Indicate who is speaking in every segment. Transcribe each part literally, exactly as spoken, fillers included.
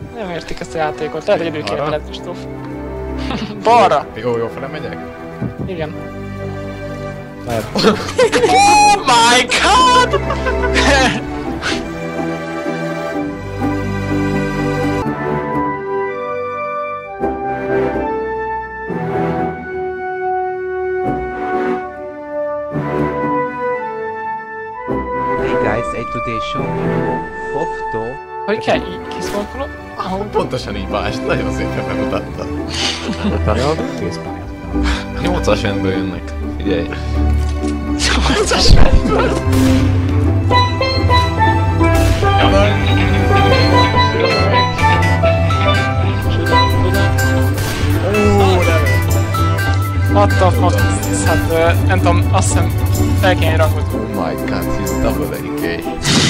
Speaker 1: Nem értik ezt a játékot, lehet, hogy időként lehet Kristóf. Balra!
Speaker 2: Jó, jó fele megyek?
Speaker 1: Igen.
Speaker 2: Lehet.
Speaker 1: Oh my god!
Speaker 3: Hey guys, I today show Fofto.
Speaker 1: Hogy kell így kiszolkolom?
Speaker 2: Ah, pontosan így Balázs, nagyon szépen bemutatta.
Speaker 3: Jó, tíz pályát.
Speaker 2: nyolcas rendből jönnek, figyelj.
Speaker 1: nyolcas rendből? What the fuck is this? Hát uh, nem tudom, azt hiszem fel kéne rangot.
Speaker 2: Oh my god, he's double A K.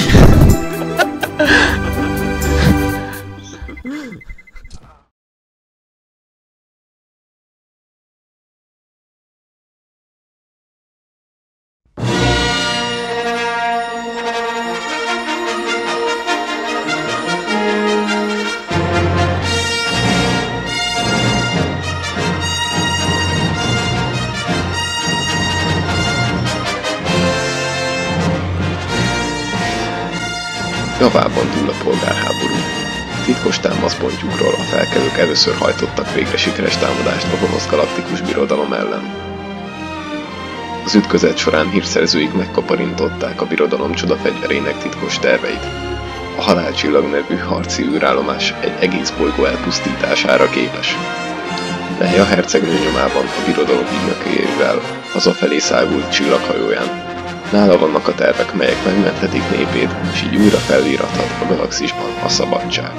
Speaker 2: Javában dúl a polgárháború. Titkos támaszpontjukról a felkelők először hajtottak végre sikeres támadást a gonosz galaktikus birodalom ellen. Az ütközet során hírszerzőik megkaparintották a birodalom csodafegyverének titkos terveit. A Halálcsillag nevű harci űrállomás egy egész bolygó elpusztítására képes. Leia hercegnő nyomában a birodalom ügynökével hazafelé szágult csillaghajóján. Nála vannak a tervek, melyek megmenthetik népét, és így újra felírathat a galaxisban a szabadság.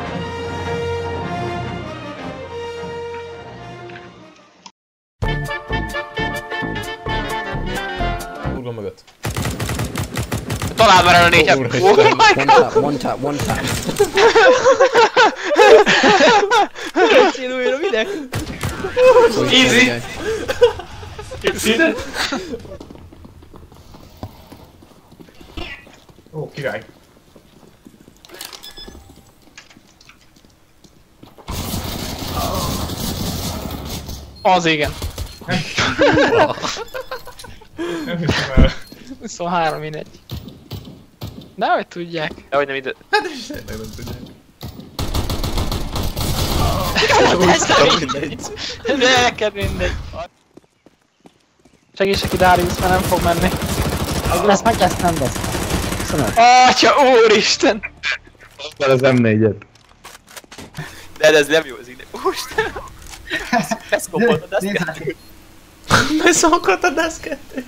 Speaker 4: Kurva mögött.
Speaker 1: Találd már el a négyet!
Speaker 3: One tap, one tap, one tap.
Speaker 4: Én újra minek?
Speaker 1: Easy! Easy!
Speaker 5: Ó, király!
Speaker 1: Az igen.
Speaker 5: Nem hiszem el.
Speaker 1: huszonhárom mindegy. De hogy tudják.
Speaker 4: De hogy nem ide...
Speaker 2: Hát és tényleg nem tudják.
Speaker 1: De neked mindegy. Segítsek ki Darius, mert nem fog menni.
Speaker 3: Lesz meg, lesz nem lesz. Köszönöm.
Speaker 1: Atya úristen!
Speaker 2: Fel az M négyet.
Speaker 4: De ez nem jó az ide. Úristen! Beszkopott a daszkettőt.
Speaker 2: Beszakadt a daszkettőt.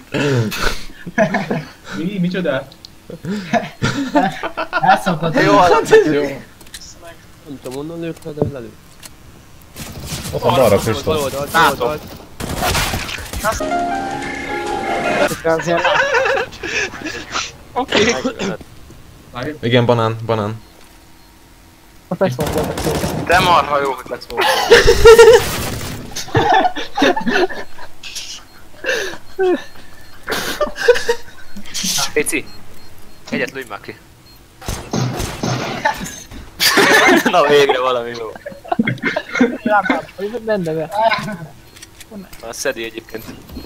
Speaker 5: Mi? Micsoda?
Speaker 3: Elszokott.
Speaker 4: Jó,
Speaker 2: Jó.
Speaker 4: nem tudom onnan lőtt, de lelőtt.
Speaker 2: Ott van balra Kristóf.
Speaker 4: Látom.
Speaker 1: Oké.
Speaker 2: Igen, banán, banán.
Speaker 3: A flexbomb voltak szó.
Speaker 4: De marha jó, hogy lesz volt. Péci, egyet lőj már ki. Na végre valami jó.
Speaker 1: Lámpám, hogy benne be.
Speaker 4: A szedi egyébként.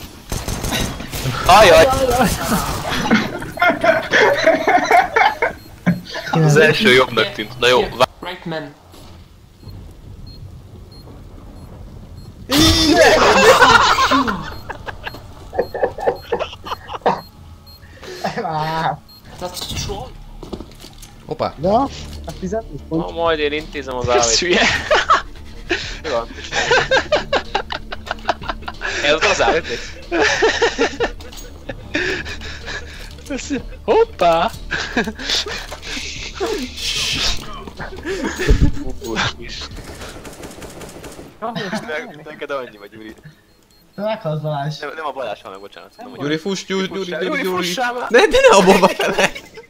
Speaker 4: Ajaj! Az első jobbnak tűnt. Na jó,
Speaker 1: Right man. That's strong.
Speaker 2: Hoppá.
Speaker 3: Ja, a fizetni pont.
Speaker 4: na, majd én intézem az
Speaker 1: Ez
Speaker 4: állét.
Speaker 1: hülye.
Speaker 4: Mi van? Ez az állét?
Speaker 1: Hoppá!
Speaker 4: Neked annyi vagy, Gyuri.
Speaker 3: Meghalsz Balázs.
Speaker 4: Nem, nem a Balázs hal meg, bocsánat. Nem a
Speaker 2: Gyuri, fuss, Gyuri, Gyuri, Gyuri,
Speaker 4: Gyuri,
Speaker 2: Gyuri.
Speaker 4: fussál már!
Speaker 2: De, de ne abba fele!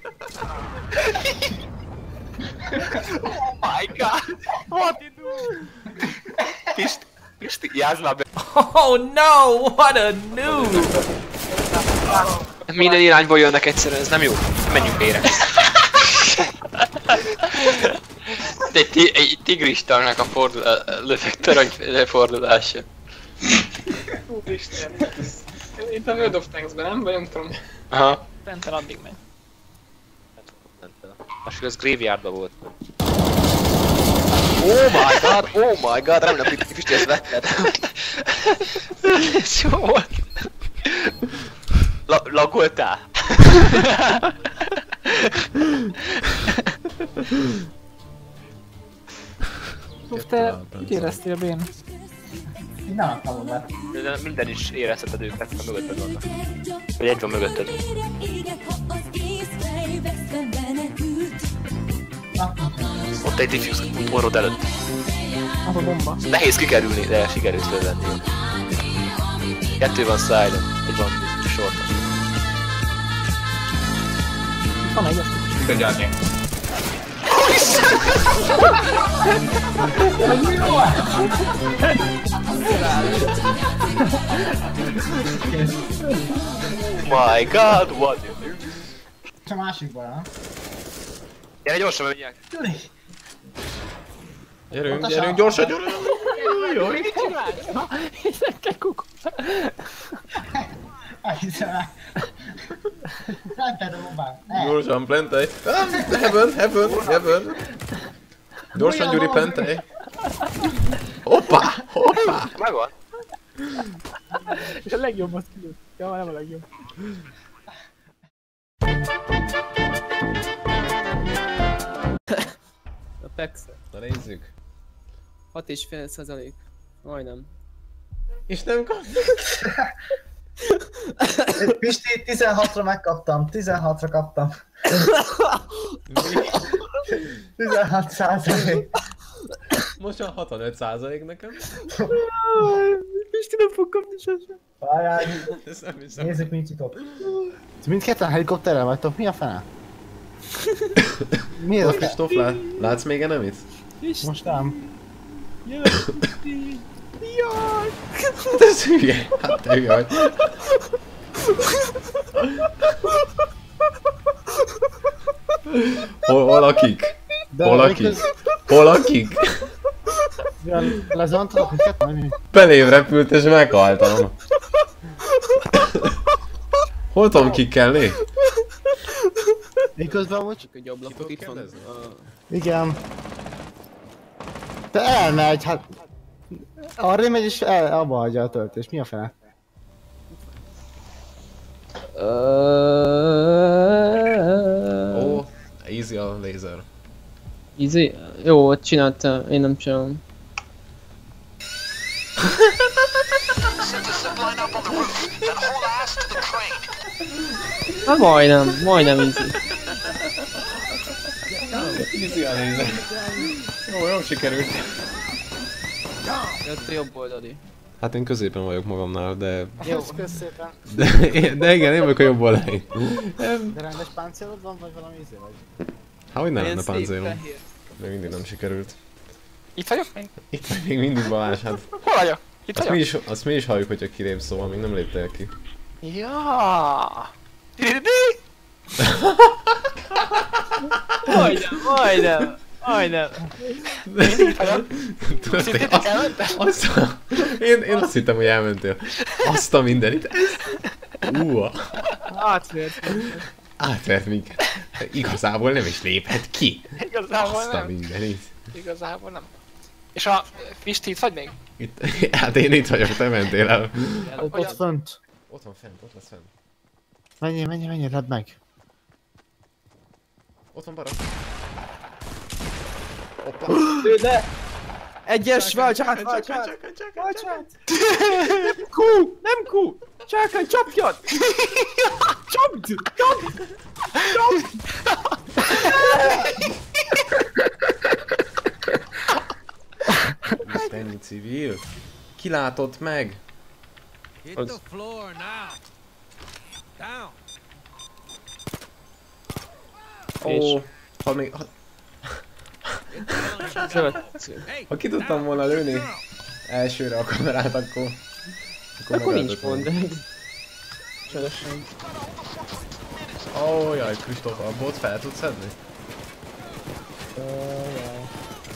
Speaker 4: Oh my god! What you do? Pisti, Pisti, játsz már be!
Speaker 6: Oh no, what a noob!
Speaker 4: Minden irányból jönnek egyszerűen, ez nem jó. Menjünk bére. egy, ti egy tigristának a fordul löveg torony fordulása.
Speaker 1: Úristen. Itt a World of Tanks-ben, nem? Vagy nem tudom.
Speaker 4: Aha.
Speaker 1: Fenten addig megy.
Speaker 7: Most az Graveyardban volt.
Speaker 4: Oh my god, oh my god, remélem, hogy Pisti ezt vetted. Ez jó volt. La Lagoltál?
Speaker 1: Uf, te úgy éreztél bén?
Speaker 8: Én nem adtam oda.
Speaker 7: De minden is érezheted őket, ha mögötted vannak. Vagy egy van mögötted. Ott egy diffuse orrod előtt.
Speaker 1: Az a bomba.
Speaker 7: Nehéz kikerülni, de sikerült fölvenni. Kettő van side-on, egy van short-on.
Speaker 1: Van egy, azt
Speaker 5: Figyelni.
Speaker 7: My god, what?
Speaker 8: Csak másikból, ha?
Speaker 7: Gyere gyorsan, menjek!
Speaker 2: Gyerünk, gyerünk, gyorsan, gyorsan! Jaj,
Speaker 1: mit csinálsz? Ezekkel kukor.
Speaker 8: Hiszem el. Rented a bombát.
Speaker 2: gyorsan, plentej! Heaven, heaven, heaven! Gyorsan, Gyuri, plentej! Hoppá, hoppá!
Speaker 7: Megvan?
Speaker 1: És a legjobbat kilőtt. Ja, nem a legjobb.
Speaker 9: A Pex
Speaker 2: Na nézzük.
Speaker 9: hat és fél százalék. Majdnem.
Speaker 2: És nem kaptam.
Speaker 8: Pisti, tizenhatra megkaptam, tizenhatra kaptam. tizenhat százalék.
Speaker 2: Most van hatvanöt százalék nekem.
Speaker 9: Pisti nem fog kapni sosem.
Speaker 8: Várjál,
Speaker 2: Ezt nem hiszem.
Speaker 8: nézzük mit jutott. Mindketten helikopterrel vagytok, mi a fene? Mi ez a fene?
Speaker 2: Kristóf, lá látsz még enemit?
Speaker 8: Most nem.
Speaker 9: Jaj!
Speaker 2: Hát ez hülye, hát te hülye vagy. Hol, hol a kik? Hol a kik? Hol a kik?
Speaker 8: Lezontatok minket, vagy mi?
Speaker 2: Belém repült és meghaltam. Hol tudom kikkelni?
Speaker 8: Én közben amúgy...
Speaker 9: Csak egy ablakot itt van.
Speaker 8: Igen. Te elmegy, hát... Arra megy és el, abba hagyja a töltés, mi a fene?
Speaker 2: Ó, easy a lézer.
Speaker 9: Easy? Jó, csinálta, én nem csinálom. Hát majdnem, majdnem easy.
Speaker 2: Easy a lézer. Jó, jó sikerült.
Speaker 9: Jött a jobb oldali.
Speaker 2: Hát én középen vagyok magamnál, de...
Speaker 8: Jó, kösz szépen.
Speaker 2: De, de igen, én vagyok a jobb oldalin.
Speaker 8: De rendes páncélod van, vagy valami ízé vagy?
Speaker 2: Hát hogy nem
Speaker 9: Ilyen
Speaker 2: lenne
Speaker 9: szép
Speaker 2: páncélom.
Speaker 9: fehér.
Speaker 2: Még mindig nem sikerült.
Speaker 4: Itt vagyok még?
Speaker 2: Itt vagy még mindig Balázs, hát...
Speaker 4: Hol vagyok? Itt
Speaker 2: Azt mi,
Speaker 4: vagyok?
Speaker 2: is, azt mi is halljuk, hogyha kilép, szóval még nem léptél ki.
Speaker 4: Ja.
Speaker 9: Majdnem, majdnem, majdnem.
Speaker 2: Tudod, azt, azt a, én, én azt hittem, hogy elmentél. Azt a mindenit. Úha.
Speaker 9: Átvért.
Speaker 2: Átvert minket. Igazából nem is léphet ki.
Speaker 4: Igazából
Speaker 2: Azt a
Speaker 4: nem.
Speaker 2: mindenit.
Speaker 4: Igazából nem. És a Pisti itt vagy még?
Speaker 2: Itt, hát én itt vagyok, te mentél el.
Speaker 8: Ott, ott fönt.
Speaker 2: Ott van fent, ott lesz fent.
Speaker 8: Menjél, menjél, menjél, ledd meg.
Speaker 2: Ott van bara. Hoppa.
Speaker 9: De! Egyes, váltsát, váltsát! Váltsát! Q! Nem Q! Csákány, csapjad! Csapd! Csapd! Csapd!
Speaker 2: Isteni civil. Ki látott meg?
Speaker 9: Az...
Speaker 2: Ó, ha még... Ha, ha ki tudtam volna lőni elsőre a kamerát, akkor... Akkor,
Speaker 9: Akkor nincs
Speaker 2: megálltott
Speaker 9: pont, de...
Speaker 2: volna.
Speaker 9: Csodasság.
Speaker 2: Ó, jaj, Kristóf, a bot fel tudsz szedni?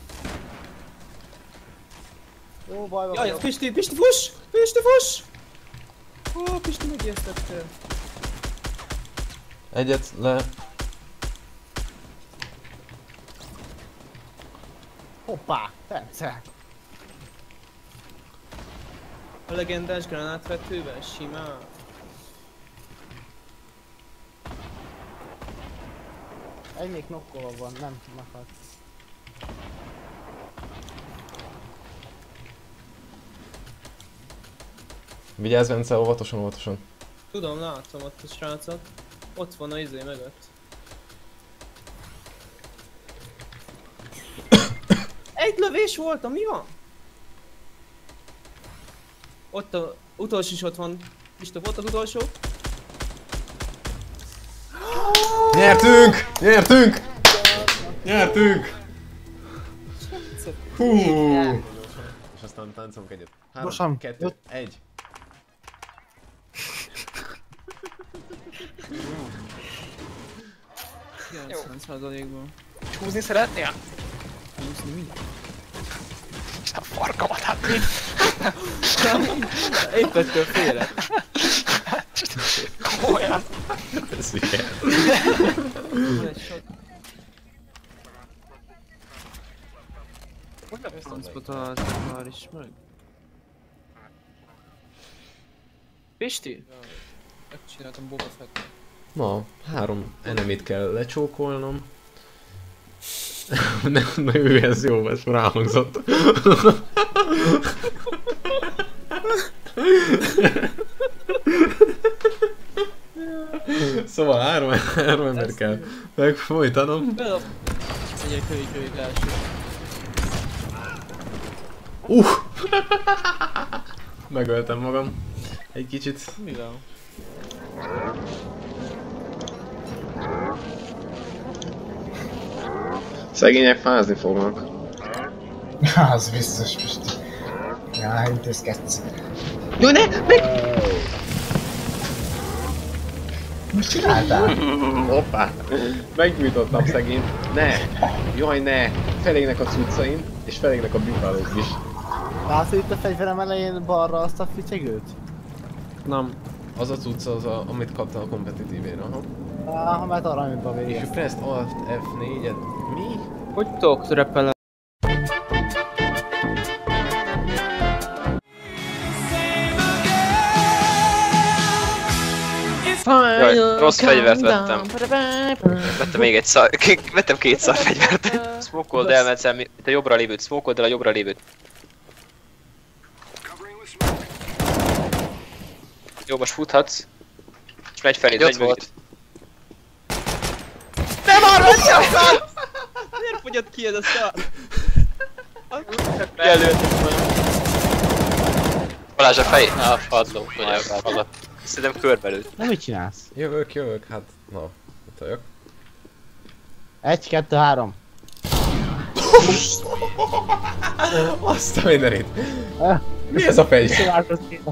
Speaker 8: Jó, baj van.
Speaker 9: Jaj, Pisti, Pisti, fuss! Pisti, fuss! Ó, Pisti, megijesztettél.
Speaker 6: Egyet le.
Speaker 8: Hoppá, persze.
Speaker 9: A legendás gránátvetővel, simán.
Speaker 8: Egy még nokkolva van, nem meghat.
Speaker 6: Vigyázz, Bence, óvatosan, óvatosan.
Speaker 9: Tudom, látom ott a srácot. Ott van a izé mögött. Egy lövés voltam, mi van? Ott a utolsó is ott van. Kristóf, ott az utolsó.
Speaker 6: Nyertünk! Nyertünk! Nyertünk! Hú! És aztán táncolunk egyet. Három,
Speaker 8: Gyorsan.
Speaker 6: kettő, egy.
Speaker 9: kilencven százalékban.
Speaker 4: Húzni szeretnél?
Speaker 9: Húzni mi?
Speaker 4: És a farkamat hát mi?
Speaker 9: Épp ettől félek.
Speaker 4: Komolyan.
Speaker 6: Ez ilyen.
Speaker 9: Van egy shot. Hogy a francba találtak már is meg?
Speaker 1: Pisti?
Speaker 9: Megcsináltam Boba Fett.
Speaker 6: Na, három enemit kell lecsókolnom. Nem, na ő ez jó, ez ráhangzott. Szóval három, három ember kell megfojtanom.
Speaker 9: Egyek kölyök kölyök első.
Speaker 6: Uh! Megöltem magam. Egy kicsit.
Speaker 9: Mivel?
Speaker 2: Szegények fázni fognak.
Speaker 10: Az biztos, Pisti. Ja, intézkedsz.
Speaker 2: Jó, ne! Meg!
Speaker 10: Most csináltál?
Speaker 2: Hoppá! Meggyújtottam szegényt. Ne! Jaj, ne! Felégnek a cuccaim, és felégnek a bifálók is.
Speaker 8: Látod itt a fegyverem elején balra azt a ficsegőt?
Speaker 6: Nem. Az a cucca, az a, amit kaptál a kompetitívén, aha.
Speaker 8: Ah, ha már arra, amit a
Speaker 6: If you
Speaker 8: végeztem.
Speaker 6: pressed Alt F négyet... Mi?
Speaker 9: Hogy tudok repele?
Speaker 7: Jaj, rossz fegyvert vettem. Vettem még egy szar... Vettem két szar fegyvert. Smokold el, Meccel, itt a jobbra lévőt. Smokold el a jobbra lévőt. Jó, most futhatsz. És megy felé, megy mögé.
Speaker 9: Nem arra, hogy miért fogyott ki ez a szar?
Speaker 7: Előtt. Balázs a fejét. Ah, padló, hogy elvállalt. Szerintem körbelőtt.
Speaker 8: Na mit csinálsz?
Speaker 6: Jövök, jövök, hát... Na, itt vagyok.
Speaker 8: Egy, kettő, három.
Speaker 6: Azt a mindenit! Mi ez a fegyver?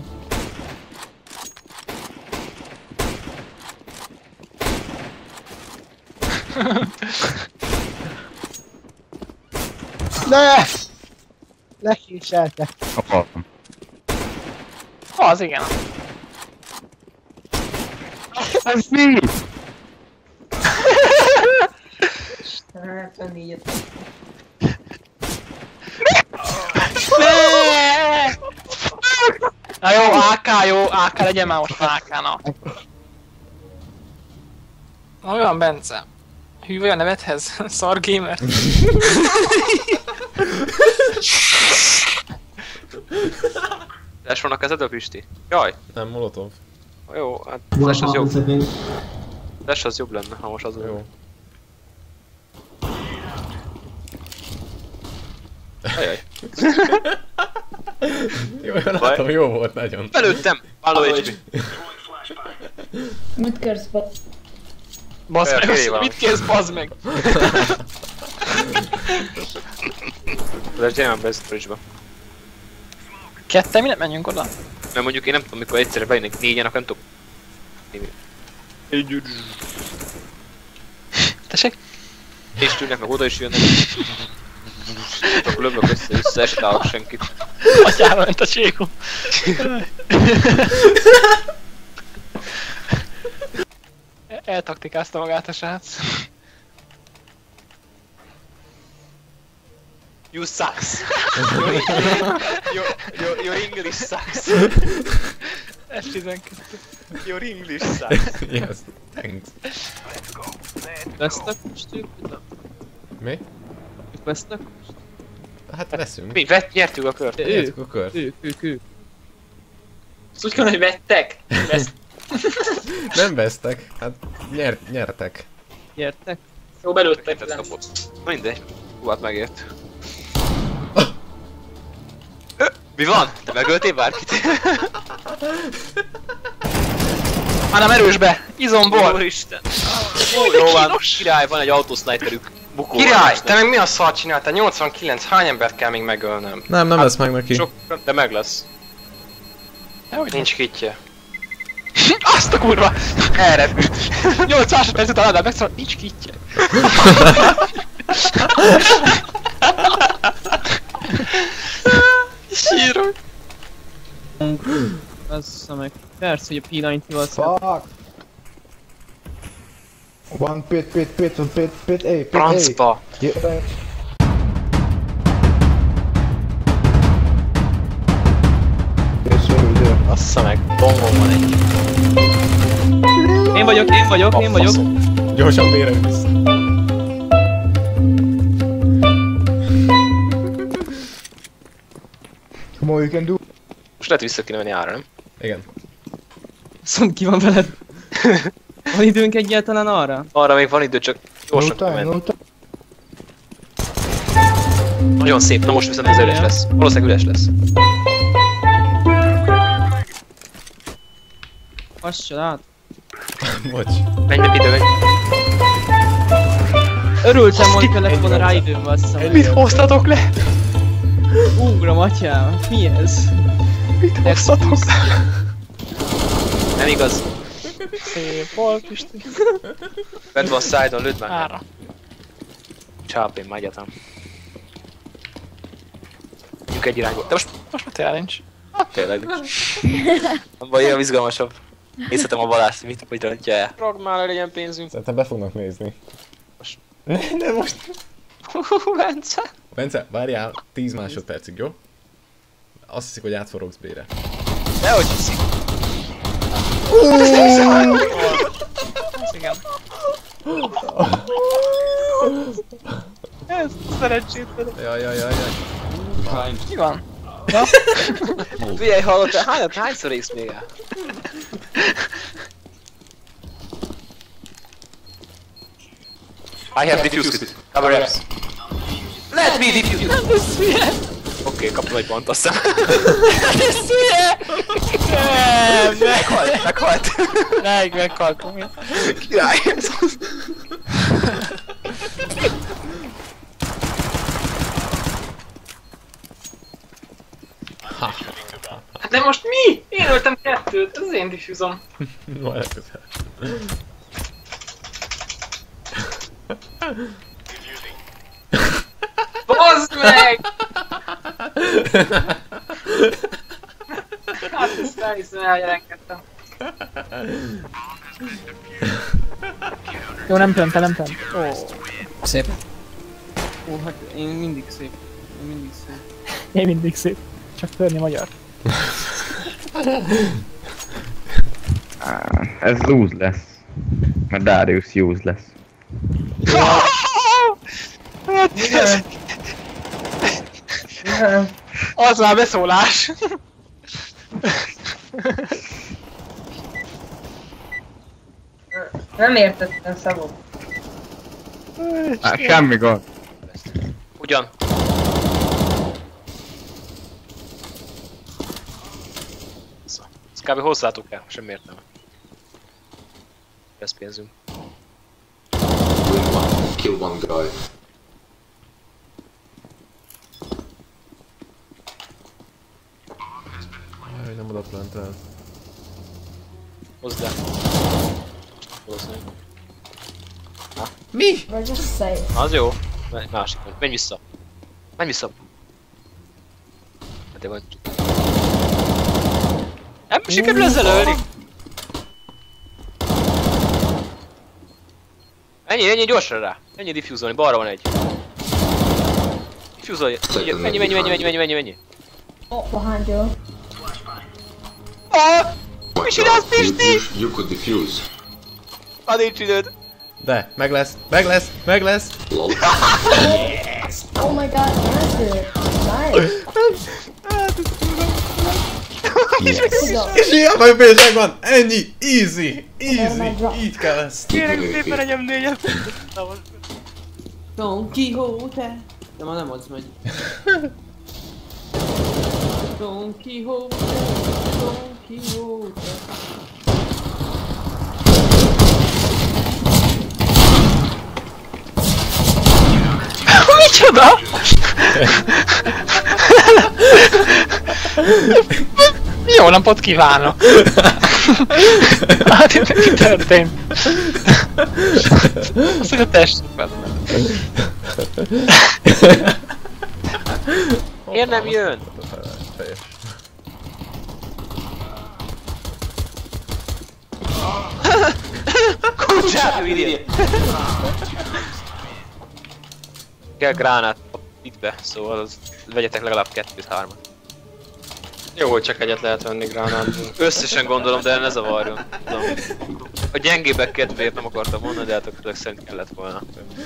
Speaker 8: Ne! Lekéselte.
Speaker 4: Akartam.
Speaker 1: Az igen.
Speaker 4: Ez mi?
Speaker 1: Na jó, á ká, jó, á ká, legyen már most á ká, na. Olyan, Bence. Hű vagy a nevedhez? Szar gamer.
Speaker 7: Flash van a kezedből, Pisti? Jaj!
Speaker 6: Nem, molotov.
Speaker 7: Jó, hát Flash az jobb. Flash az jobb lenne, ha most az jó. Ajaj.
Speaker 6: Jó, látom, jó volt nagyon.
Speaker 7: Belőttem! Halló há pé.
Speaker 11: Mit kérsz, ba...
Speaker 1: Bazd meg, azt, mit kérsz, bazd meg?
Speaker 7: De gyere már be a storage-ba.
Speaker 1: Ketten, mi nem menjünk oda?
Speaker 7: Mert mondjuk én nem tudom, mikor egyszerre bejönnek négyen, akkor nem tudok...
Speaker 1: Tessék?
Speaker 7: És tűnnek, meg oda is jönnek. Akkor löblök össze-vissza, és találok senkit.
Speaker 1: Atyára ment a csékó. Eltaktikázta magát a srác.
Speaker 7: You sucks! your, your, your English sucks!
Speaker 1: es tizenkettő.
Speaker 7: Your English sucks!
Speaker 6: Yes, thanks.
Speaker 9: Vesznek most ők, vagy nem?
Speaker 6: Mi?
Speaker 9: Ők vesznek?
Speaker 6: Hát veszünk.
Speaker 7: Mi? Vett, nyertük a kört.
Speaker 6: Nyertük a kört.
Speaker 9: Ők, ők, ők.
Speaker 1: Úgy kell, hogy vettek? Veszt.
Speaker 6: Nem vesztek, hát nyert, nyertek.
Speaker 9: Nyertek?
Speaker 1: Jó, belőttek.
Speaker 7: Na mindegy. Hú, hát megért. Mi van? Te megöltél bárkit?
Speaker 1: Már nem erős be! Izomból!
Speaker 7: Úristen! Jó van, király, van egy autosniperük. Bukó.
Speaker 4: Király, te meg mi a szart csináltál? nyolcvankilenc, hány embert kell még megölnöm?
Speaker 6: Nem, nem lesz meg neki.
Speaker 7: Sok, de meg lesz.
Speaker 4: Nincs kitje.
Speaker 1: Azt a kurva! Elrepült! nyolc másodperc után adál megszólal, nincs kitje! Sírok!
Speaker 9: Az meg. Persze, hogy a P kilencvenvel
Speaker 8: Fuck! One pit, pit, pit, pit, pit, A, pit, A.
Speaker 7: Francba!
Speaker 8: Yeah.
Speaker 7: Bassza meg, bongom van egy.
Speaker 9: Én vagyok, én vagyok, én vagyok.
Speaker 6: Gyorsan vére vissza.
Speaker 8: More you can do.
Speaker 7: Most lehet vissza kéne menni ára, nem?
Speaker 6: Igen.
Speaker 9: Szont ki van veled? Van időnk egyáltalán arra?
Speaker 7: Arra még van idő, csak gyorsan kell menni. Nagyon szép, na most viszont ez üres lesz. Valószínűleg üres lesz.
Speaker 9: Hassad át.
Speaker 6: Bocs.
Speaker 7: Menj meg idő, menj.
Speaker 9: Örültem, hogy kellett volna rá időm, bassza.
Speaker 1: Mit hoztatok le?
Speaker 9: Ugram, atyám, mi ez?
Speaker 1: Mit hoztatok le?
Speaker 7: Nem igaz.
Speaker 1: Szép volt, Pisti.
Speaker 7: Bent van side-on, lőd már.
Speaker 1: Ára.
Speaker 7: Csápén már egyetem. Mondjuk egy irányból. De most,
Speaker 1: most már tényleg nincs.
Speaker 7: Hát tényleg nincs. Abban ilyen izgalmasabb. Nézhetem a Balást, mit hogy rantja el. Ragd már, legyen pénzünk.
Speaker 6: Szerintem be fognak nézni.
Speaker 7: Most.
Speaker 6: Ne, ne most.
Speaker 7: Bence.
Speaker 6: Bence, várjál tíz másodpercig, jó? Azt hiszik, hogy átforogsz B-re.
Speaker 7: Dehogy hiszik.
Speaker 1: Ez igen. Ez szerencsétlen.
Speaker 6: Jaj, jaj, jaj, jaj.
Speaker 1: Mi van? Ja?
Speaker 7: Figyelj, hallottál? Hányat, hányszor égsz még el? I have diffused it. Cover apps. Let me diffuse! Oké, kaptam egy pont, azt hiszem. Ez hülye! Nem, meghalt, meghalt.
Speaker 1: Meg, meghaltunk.
Speaker 7: Király, ez az.
Speaker 1: De most mi? Én öltem kettőt, ez az én diffúzom.
Speaker 6: No, elközel.
Speaker 1: Bazd meg! Hát ezt elhiszem, eljelenkedtem. Jó, nem pöntem, nem pöntem. Ó.
Speaker 9: Szép. Ó, hát én mindig szép. Én mindig szép.
Speaker 1: Én mindig szép. Csak törni magyar.
Speaker 12: Ez lose lesz. Mert Darius use lesz.
Speaker 1: Az már beszólás.
Speaker 13: Nem értettem szavuk.
Speaker 12: Hát semmi gond.
Speaker 7: Ugyan. Ez kb. Hozzátok el, semmi értelme. Ez pénzünk.
Speaker 14: Kill one guy.
Speaker 6: Jaj, nem oda plantál.
Speaker 7: Hozd el. Valószínűleg.
Speaker 6: Mi?
Speaker 7: Az jó. Másik. Menj vissza. Menj vissza. Hát de van. Nem sikerül ezzel ölni. Ennyi, ennyi, gyorsan rá. Ennyi diffúzolni, balra van egy. Diffúzolj. Mennyi, mennyi, mennyi, mennyi, mennyi, mennyi, mennyi.
Speaker 11: Oh, behind you.
Speaker 7: Ah! Mi csinálsz, Pisti?
Speaker 14: You could defuse.
Speaker 7: Ha nincs időd.
Speaker 6: De, meg lesz, meg lesz, meg lesz.
Speaker 14: Lol.
Speaker 11: Oh my god, answer. Nice.
Speaker 6: És ilyen vagy bélség van! Ennyi! Easy! Easy! Így kell ezt!
Speaker 1: Kérek szépen egyem négyet.
Speaker 9: Don Quixote. De már nem az megy. Don Quixote, Don Quixote.
Speaker 1: Micsoda? Jó napot kívánok! Hát itt mi történt? Azt, hogy a testükben.
Speaker 7: Miért nem jön? Kucsát, idiot! Kell gránát itt be, szóval az vegyetek legalább kettőt, hármat. Jó, hogy csak egyet lehet venni gránátból. Összesen gondolom, de ne zavarjon. No. A gyengébbek kedvéért nem akartam mondani, de hát akkor szerint kellett volna.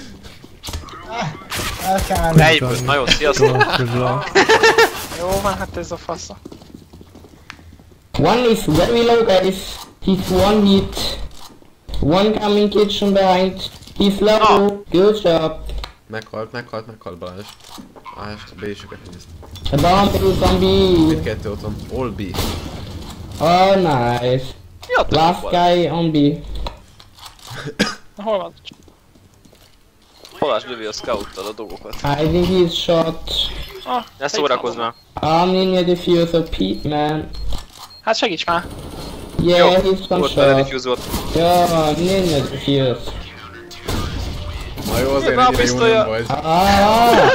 Speaker 7: Egyből, na jó, sziasztok!
Speaker 1: Jó van, hát ez a fasza.
Speaker 13: One is very low, guys. He's one hit. One coming kitchen behind. He's low. Oh. Good job.
Speaker 6: Meghalt, meghalt, meghalt Balázs. Balázs, a B-söket nézd.
Speaker 13: A bomb is on B.
Speaker 6: Mindkettő ott van. All B.
Speaker 13: Oh, nice. Last guy on B.
Speaker 1: Hol van?
Speaker 7: Balázs lövi a scout-tal a dolgokat.
Speaker 13: I think he's shot.
Speaker 1: Ah,
Speaker 7: ne szórakozz már.
Speaker 13: I'm near the fuse of Pete, man.
Speaker 1: Hát segíts már.
Speaker 13: Yeah, he's one
Speaker 7: ott a
Speaker 13: shot.
Speaker 7: volt.
Speaker 13: Yeah, near the fuse.
Speaker 6: Na jó, azért ennyire jó nem vagy.
Speaker 13: Ah!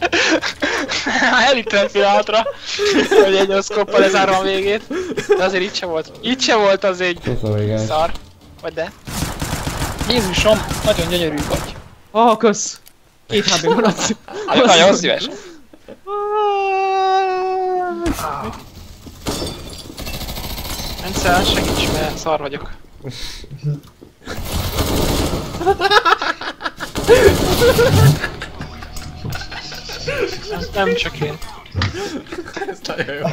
Speaker 1: Elittem pillanatra, hogy egy oszkoppal lezárom a végét. De azért itt se volt. Itt se volt az egy szar. Vagy de. Jézusom, nagyon gyönyörű vagy.
Speaker 9: Ah, kösz! Két há pé maradt.
Speaker 1: Nagyon szíves. Rendszer, segíts, mert szar vagyok. Nem csak én.
Speaker 6: Ez nagyon jó.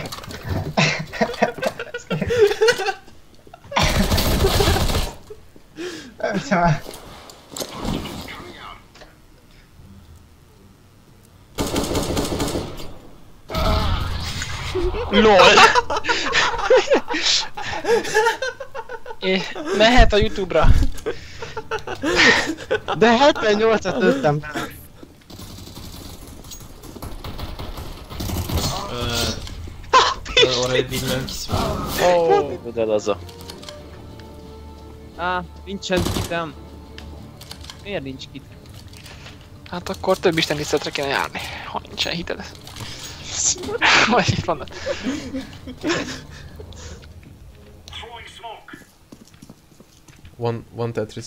Speaker 1: LOL! É, mehet a YouTube-ra.
Speaker 8: De hetvennyolcat lőttem bele.
Speaker 9: Already monkeys.
Speaker 7: Oh, de laza.
Speaker 9: Á, nincsen kitem. Miért nincs kit?
Speaker 1: Hát akkor több isten tiszteletre kéne járni, ha nincsen hited. Vagy itt vannak.
Speaker 6: One, one Tetris.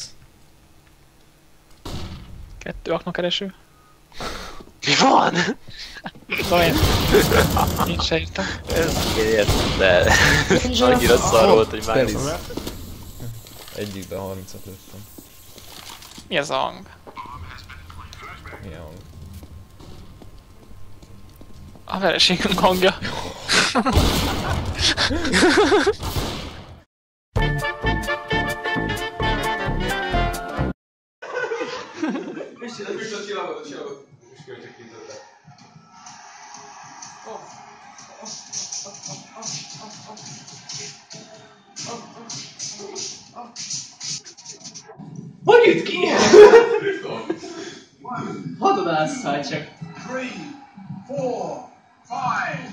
Speaker 1: Kettő aknakereső. Mi van? Tudom én. Én se értem.
Speaker 7: Ez értem, de annyira szar volt, hogy már
Speaker 6: nem. Egyikben harmincat lőttem.
Speaker 1: Mi az a hang?
Speaker 6: Milyen hang?
Speaker 1: A vereségünk hangja.
Speaker 6: Üsd a csillagot, a csillagot. És költjük kitőtte.
Speaker 9: Hogy jött ki? Hadd ásszál csak.
Speaker 15: Three, four, five.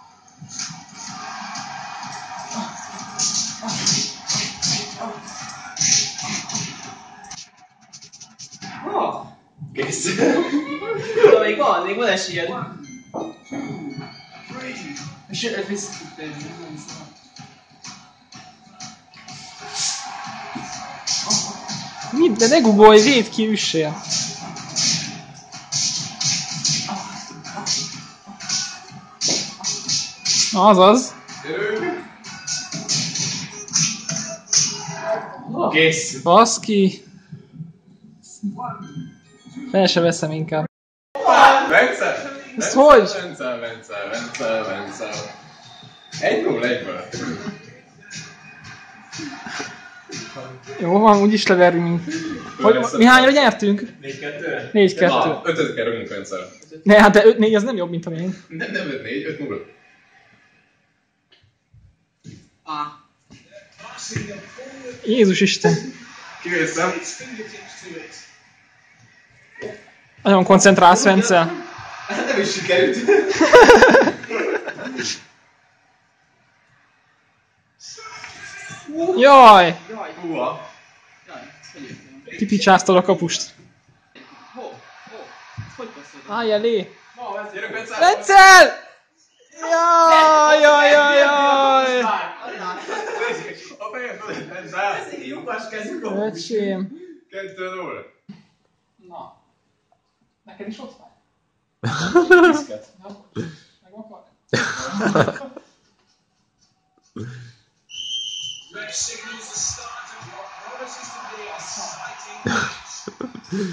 Speaker 9: Oh, kész. De még van, még van esélyed. És ezt visszatudta egy
Speaker 1: Mit? De ne googolj, védd ki, üssél! Azaz.
Speaker 9: Kész.
Speaker 1: Baszki. Fel se veszem inkább.
Speaker 5: Vence!
Speaker 1: Ezt hogy?
Speaker 5: Vence, Vence, Vence, Vence. Egy null egyből.
Speaker 1: Jó van, úgyis leverünk. Hogy, mi hányra nyertünk?
Speaker 5: négy kettő?
Speaker 1: négy kettő.
Speaker 5: Na, ötöt kell rúgunk Vence.
Speaker 1: Ne, hát de öt négy az nem jobb, mint a miénk.
Speaker 5: Nem, nem öt négy, öt null.
Speaker 1: Jézus Isten.
Speaker 5: Kivészem.
Speaker 1: Nagyon koncentrálsz, Vence.
Speaker 5: Nem is sikerült.
Speaker 1: Jaj!
Speaker 5: Húha.
Speaker 1: Kipicsáztad a kapust. Állj elé! Vencel! Jaj, jaj, jaj, jaj!
Speaker 5: A fejem fölött Vence. Lyukas kezük a hús.
Speaker 1: Öcsém.
Speaker 5: kettő null.
Speaker 1: Na. Neked is ott van? Meg akarod?
Speaker 15: Red signals the start of what promises to be a exciting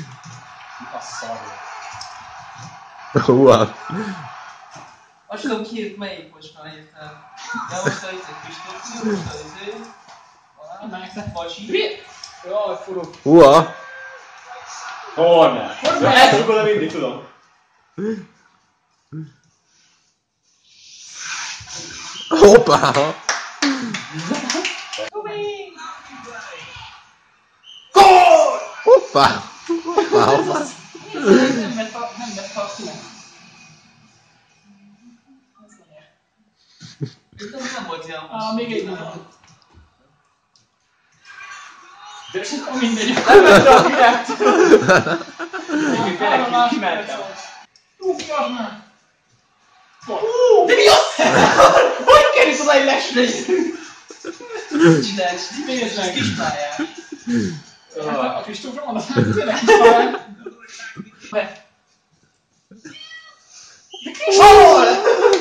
Speaker 15: match.
Speaker 6: Húha!
Speaker 9: Azt tudom ki, melyik most már értem. De most a izé Pistőci, most a izé... Valami, vagy Sibri? Jaj, forog.
Speaker 6: Húha!
Speaker 5: Horner! Ezt rugod, mindig tudom.
Speaker 6: Hoppá!
Speaker 5: Gól!
Speaker 6: Hoppá! Hoppá, hoppá!
Speaker 9: Nem vett a... nem vett a szó. Nem volt ilyen. Ah, még egy nagyon. De csak mindegy. Nem vett a királyt! Még tényleg kimentem. Ú, mi az már? De mi az? Hogy kerülsz oda egy lesre? Csináld, nézd meg! Kispályát! A Kristófra van, aztán tényleg kispályát! Be! De Kristófra!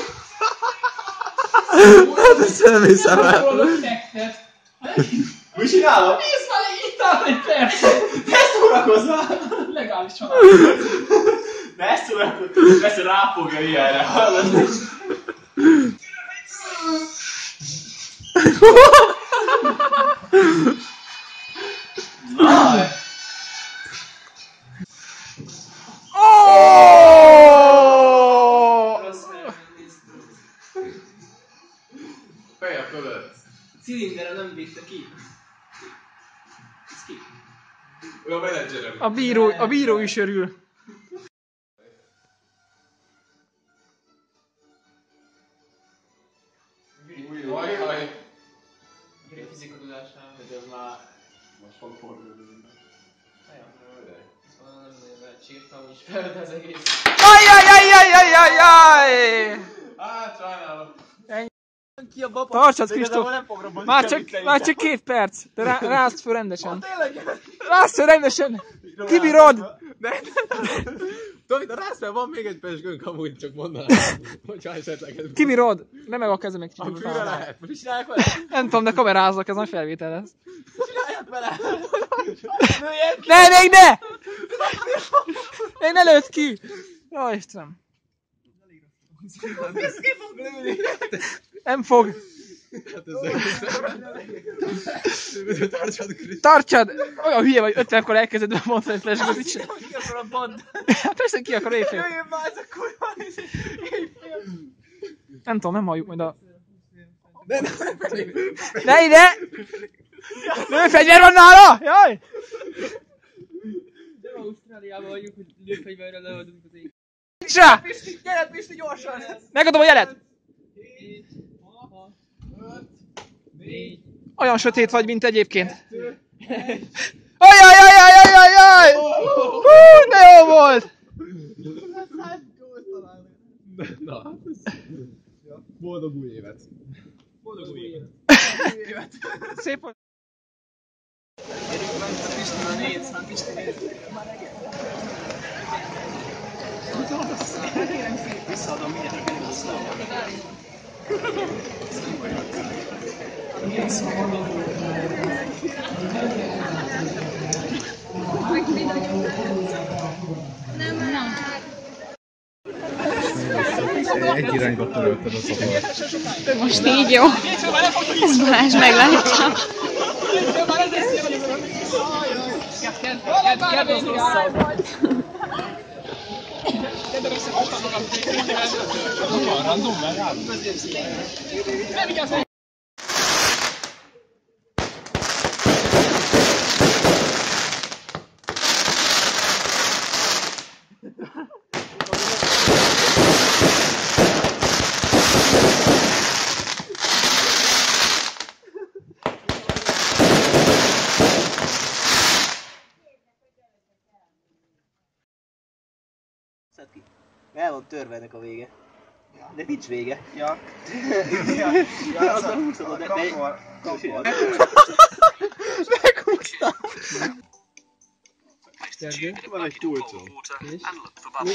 Speaker 6: Hát ezt nem hiszem el!
Speaker 5: Mi csinálod?
Speaker 9: Nézd már, itt áll egy percet!
Speaker 5: Ne szórakozzál!
Speaker 9: Legális család!
Speaker 5: Ne szórakozzál! Persze ráfogja ilyenre, hallod?
Speaker 9: Jaj!
Speaker 5: Feje fölött.
Speaker 9: Cilindere nem vitte ki. Ez ki?
Speaker 5: Ő a menedzserem.
Speaker 1: A bíró, a bíró is örül.
Speaker 5: Jaj, jaj.
Speaker 9: Gyere fizika tudásán.
Speaker 5: Hogy ez már... most fog fordulni minden.
Speaker 9: Ez van nem nagyon lehetséges, ha úgyis feled az egész.
Speaker 1: Ajjajjajjajjajjaj!
Speaker 5: Hát sajnálom.
Speaker 9: Ki a baba?
Speaker 1: Tartsad, Kristóf! Már csak, már csak két perc! De rá, rázd föl rendesen! Rázd föl rendesen! Kibírod!
Speaker 6: Tomi, de rázd fel, van még egy pezsgőnk amúgy, csak mondanám, hogyha esetleg ez...
Speaker 1: Kibírod! Nem meg a kezem egy
Speaker 6: A
Speaker 1: kicsit.
Speaker 6: fűre lehet. Mi csinálják vele?
Speaker 1: Nem tudom, de kamerázok, ez nagy felvétel lesz.
Speaker 6: Csináljak vele!
Speaker 1: Ne, még ne! Még ne lőtt ki! Jaj, Istenem!
Speaker 6: Ez ki fog lőni?
Speaker 1: Nem fog!
Speaker 6: Hát ez tartsad, Krisz.
Speaker 1: Tartsad! Olyan hülye vagy, ötvenkor elkezded mondani, hogy flashgozit sem.
Speaker 9: Ki akar a band?
Speaker 1: Hát persze ki akar éjfél.
Speaker 9: Jöjjön már ez a kurva!
Speaker 1: Nem tudom, nem halljuk majd a...
Speaker 6: Ne, ne,
Speaker 1: ne ide! Lőfegyver van nála! Jaj!
Speaker 9: Nem Ausztráliában vagyunk, hogy lőfegyverrel leadunk az ég.
Speaker 1: Csá!
Speaker 9: Pisti, gyere Pisti gyorsan!
Speaker 1: Megadom a jelet!
Speaker 9: hét, hat, öt, négy,
Speaker 1: Olyan sötét vagy, mint egyébként. Ajajajajajajajaj! Hú, de jó volt!
Speaker 6: Na, boldog új évet!
Speaker 9: boldog új évet!
Speaker 1: Szép volt!
Speaker 9: Gyerünk meg a Pisti, a néz, hát Pisti néz! Visszaadom mindjárt, hogy a szó.
Speaker 6: Egy irányba törölted a szabadat.
Speaker 16: Most így jó. Ez Balázs meglátja.
Speaker 17: El van törve ennek a vége. De nincs vége.
Speaker 5: Ja.
Speaker 17: Ja, ja, azzal húzod, de...
Speaker 5: Kapor, kapor.
Speaker 17: Meghúztam!
Speaker 6: Van egy kulcsom.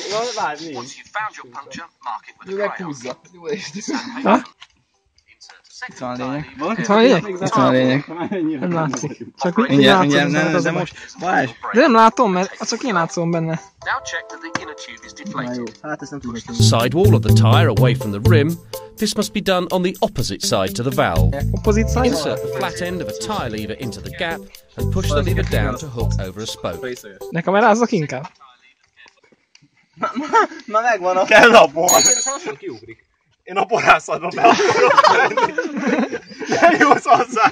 Speaker 17: Várj, nincs.
Speaker 6: Ő meghúzza.
Speaker 1: Ha? Itt van a lényeg. Itt van a lényeg? Itt van a lényeg. Nem látszik. Csak mi
Speaker 6: Mindjárt,
Speaker 1: látszom,
Speaker 6: mindjárt,
Speaker 1: nem,
Speaker 6: nem,
Speaker 1: de
Speaker 6: de
Speaker 1: most.
Speaker 6: most, Balázs!
Speaker 1: De nem látom, mert csak én látszom benne.
Speaker 8: Hát ezt nem tudom.
Speaker 18: Sidewall of the tire away from the rim. This must be done on the opposite side to the valve.
Speaker 1: Opposite side?
Speaker 18: Insert the flat end of a tire lever into the gap and push the lever down to hook over a spoke.
Speaker 1: Ne kamerázzak inkább?
Speaker 17: Na megvan a...
Speaker 6: Kell a bor!
Speaker 17: Lassan kiugrik.
Speaker 6: Én a borászatba be akarok menni. Nem jósz hozzá!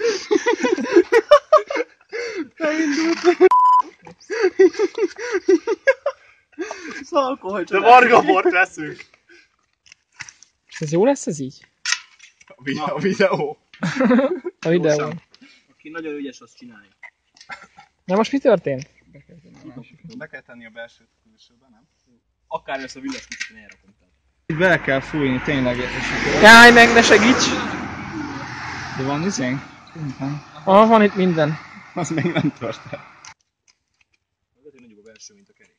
Speaker 17: Szalkol,
Speaker 6: de varga bort veszünk.
Speaker 1: És ez jó lesz ez így?
Speaker 6: A videó. A videó.
Speaker 1: A videó.
Speaker 17: Aki nagyon ügyes, azt csinálja.
Speaker 1: Na most mi történt?
Speaker 6: Be kell tenni a belsőt a külsőbe, nem?
Speaker 17: Akár lesz a villas kicsit, én elrakom.
Speaker 1: Itt bele kell fújni, tényleg. Jaj, meg ne segíts! De van izénk? Ah, van itt minden.
Speaker 6: Az még nem történt.
Speaker 17: Lehet, hogy nagyobb a belső, mint a kerék.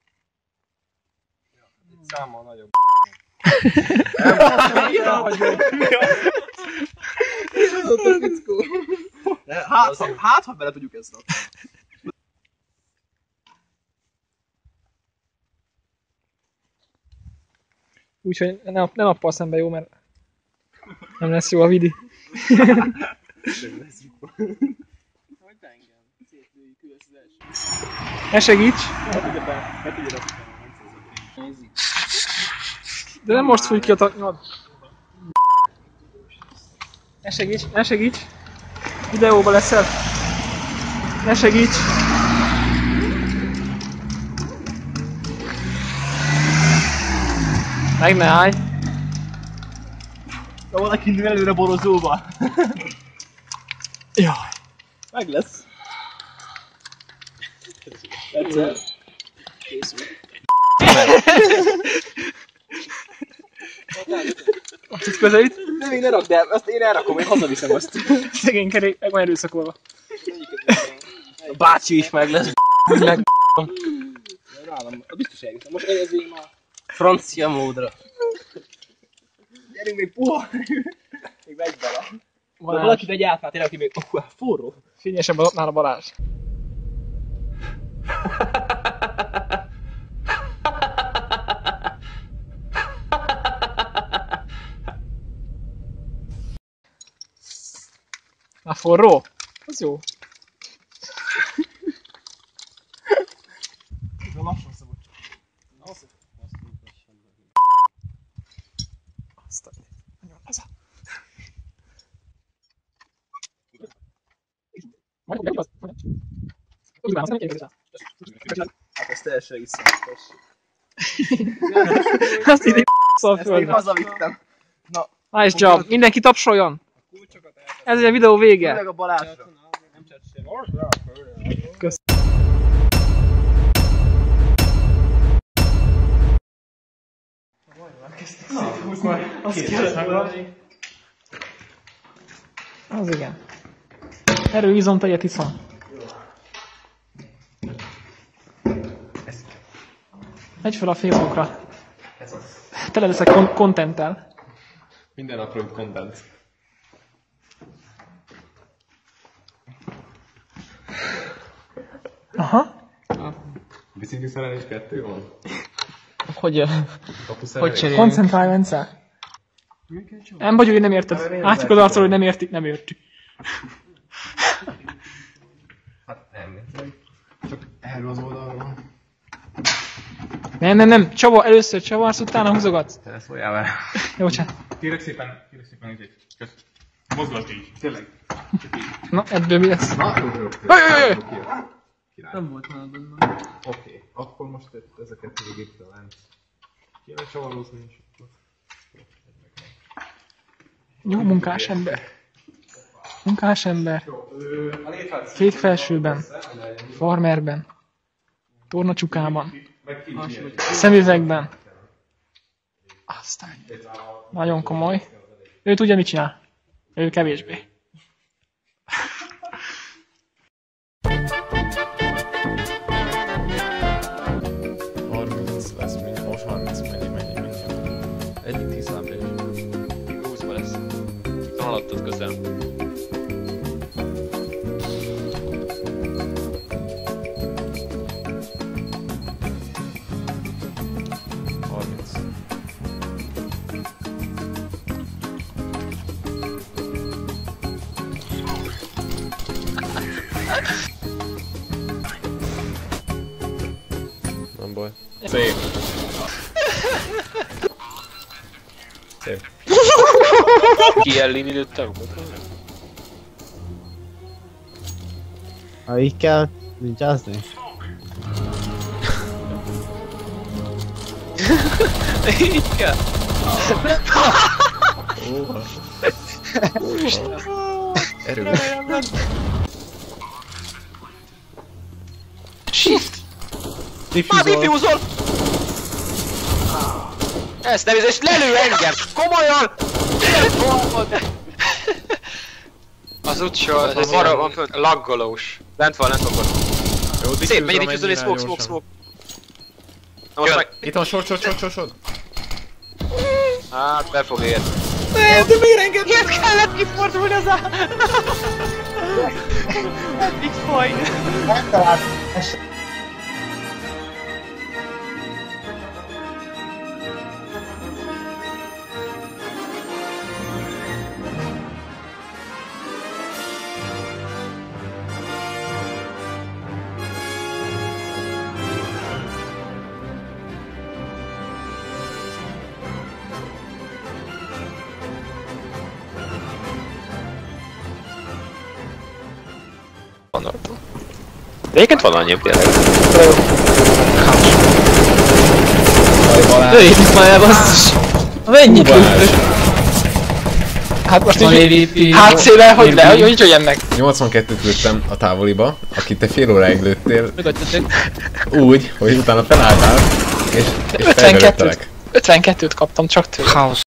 Speaker 6: Itt számmal nagyobb.
Speaker 17: Hát, ha bele tudjuk ezt rakni.
Speaker 1: Úgyhogy ne, ne nappal szembe jó, mert nem lesz jó a vidi. Ne segíts! De nem most fúj ki a taknyod. Ne segíts, ne segíts! Videóba leszel! Ne segíts! Meg ne állj!
Speaker 17: De valaki nő előre borozóba.
Speaker 1: Jaj!
Speaker 17: Meg lesz. Egyszer. Készül.
Speaker 1: Azt itt közelít?
Speaker 17: Nem, még ne rakd el, azt én elrakom, én hazaviszem azt.
Speaker 1: Szegény kerék, meg van erőszakolva.
Speaker 17: A bácsi is meg lesz.
Speaker 1: Meg
Speaker 17: Nálam, biztos eljutom. Most ez így már francia módra. Gyerünk még puha! Még megy bele. De valaki vegy át, már tényleg, aki még uh, forró.
Speaker 1: Fényesebb adott nála Balázs. Már forró? Az jó.
Speaker 17: Ez a lassan szabad csak.
Speaker 1: Azt a... Nagyon laza. Majd meg az. Úgy van, azt nem kérdezel.
Speaker 17: Hát ezt teljesen iszom,
Speaker 1: Azt így szól
Speaker 17: ezt
Speaker 1: földre.
Speaker 17: én hazavittem. Na.
Speaker 1: Nice job. Mindenki tapsoljon. Ez a videó vége.
Speaker 17: Főleg a Balázsra. Nem csett sem.
Speaker 1: Kösz. Azt kellett megvalni. Az igen. Erő, izom, tejet iszom. Megy fel a Facebookra. Tele leszek kon- contenttel.
Speaker 6: Minden napról content.
Speaker 1: Aha.
Speaker 6: Bicikli szerelés kettő van?
Speaker 1: Hogy, hogy cserélünk? Koncentrálj, Vence! Nem vagy, hogy nem érted. Látjuk az arcról, hogy nem értik, nem értjük.
Speaker 6: Hát nem. Csak erről az oldalról.
Speaker 1: Nem, nem, nem. Csava, először csavarsz, utána húzogatsz.
Speaker 6: Te szóljál vele.
Speaker 1: Jó, bocsánat.
Speaker 6: Kérek szépen, kérek szépen így. Kösz. Mozgasd így, tényleg.
Speaker 1: Na, ebből mi lesz?
Speaker 6: Na, jó, jó, jó.
Speaker 1: Jaj, jaj, jaj!
Speaker 6: Nem volt már benne. Oké, akkor most ezeket végig talán. Kéne csavarolózni is.
Speaker 1: Jó munkás ember. Munkás ember. Kék felsőben. Farmerben. Tornacsukában. Szemüvegben. Aztán. Nagyon komoly. Ő tudja, mit csinál. Ő kevésbé.
Speaker 6: harminc lesz, mint most harminc, mennyi, mennyi, mennyi. Egyik tisztább egy. húszba lesz. Szép. Szép.
Speaker 7: Kiellénítettem.
Speaker 8: Ha így kell, vigyázni.
Speaker 7: Így kell.
Speaker 6: Erős.
Speaker 7: Shift! Már diffúzor! Ezt nem, és lelő engem! Komolyan! Az utcsó, az marra van fönt, laggolós. Lent van, lent van. Szép, megy diffúzor és smoke, smoke, smoke. Na most meg...
Speaker 6: Itt van short, short, short, short, short.
Speaker 7: Hát, be fog érni.
Speaker 1: Nem, de miért engem? Miért kellett kifordulni az a... Eddig foly.
Speaker 10: Megtalált.
Speaker 7: De egyébként van annyi tényleg.
Speaker 1: Lőjétek már el, basszus! Mennyit lőttök? Hát most így hátszéle, hogy le, hogy hogy jönnek?
Speaker 6: nyolcvankettőt lőttem a távoliba, akit te fél óráig lőttél. Úgy, hogy utána felálltál, és, és fejbe lőttelek.
Speaker 1: ötvenkettőt kaptam csak tőle.